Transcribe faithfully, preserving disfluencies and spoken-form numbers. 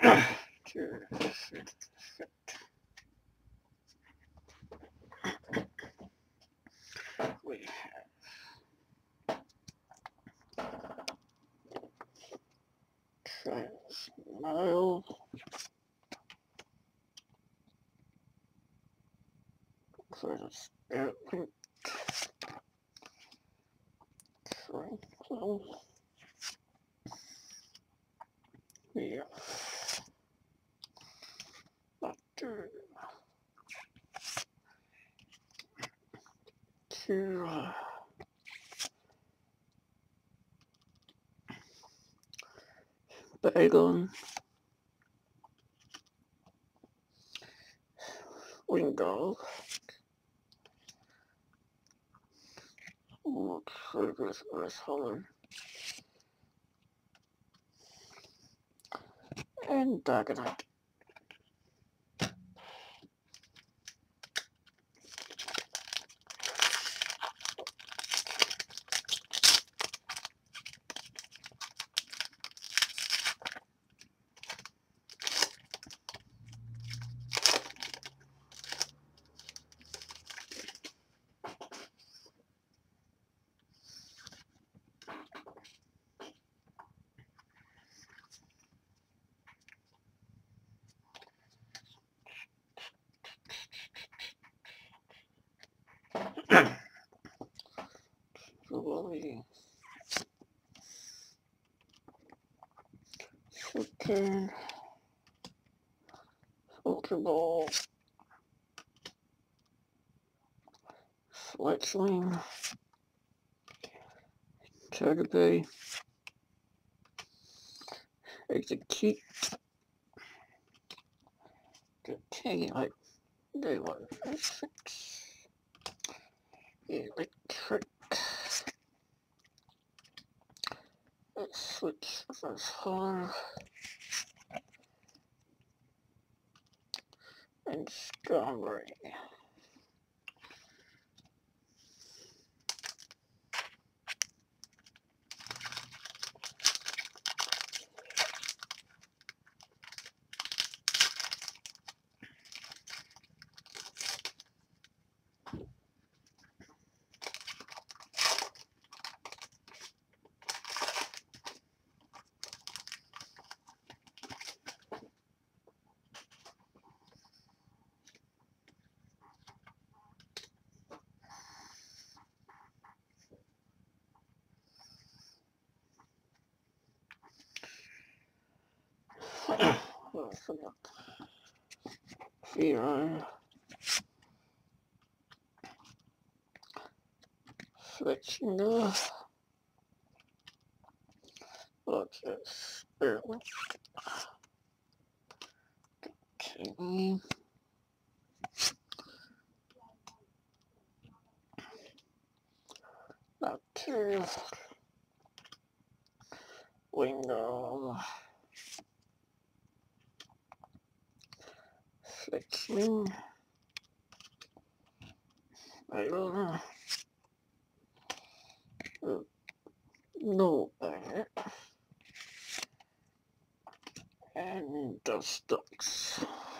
We have transmail, transparent, tranquil, yeah, bacteria, cure, Bagon, Wingo, Triggers, Earth Holland, and Dagonite. Slowly, Switching, Ultra Ball, Fletchling, Togepi, Execute, Continuate, Daylight, Six, Electric, Switch, Reverse Hollow, and Strawberry. Oh, I forgot. Fearon, Fletchinger, Lotus, Barely, King, Bacteria, Wingo, Fletchling, Baylor, No Bat, and Dustox.